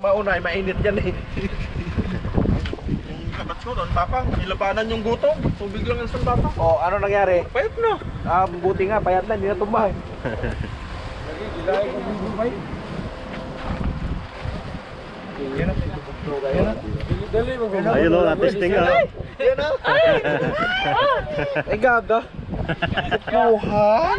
mauna, mainit yan eh. Yung kabats ko doon, tapang, nilabanan yung gutom. Tubig lang ang sandata. O, ano nangyari? Payat na. Buti nga, payat na, hindi na tumba eh. Ayun o, na-testing ka. Yan o. Ay, gaga. Kuhan.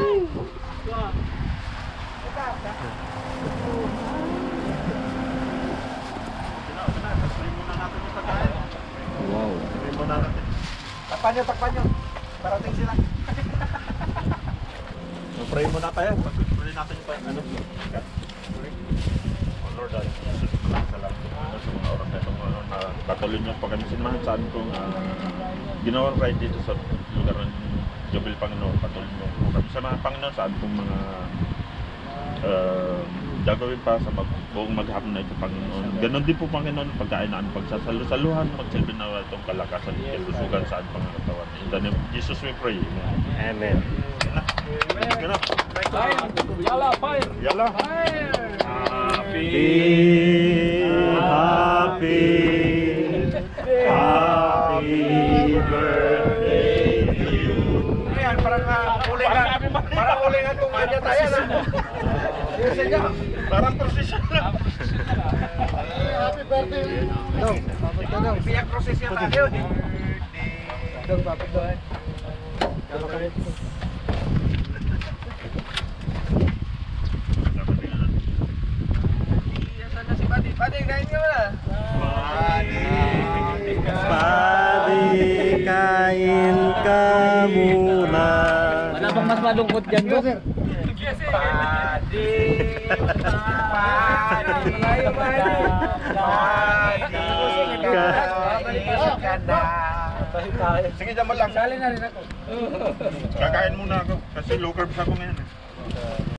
Wow. Takpan nyo. Parating sila. Pray muna tayo. Pray natin yung ano. Oh Lord, salamat sa mga oras na itong na patuloy niyo pa kami sinamahan saan kong ginawa right dito sa lugar ng Jubil, Panginoon. Patuloy niyo po kami sa mga Panginoon saan kong mga gagawin pa sa buong maghapon na ito, Panginoon. Ganon din po, Panginoon, pagkainaan, pagsasalusaluhan, magsilbi na itong kalakasan at lusugan saan pangatawan. In the name of Jesus we pray. Amen. Yala. Yala, fire! Yala. Happy birthday to you. Ayan, parang ulingan kung kanya tayo na. Parang prosesyon lang. Happy birthday. Dong, papit ka dong. Biyak prosesyon tayo. Dong, papit dong. Pati, kain ka na. Padi, kain ka muna. Wala bang mas malungkot dyan, bro? Padi. Sige, dyan mo lang. Sali na rin ako. Kakain muna ako kasi low carbs ako ngayon.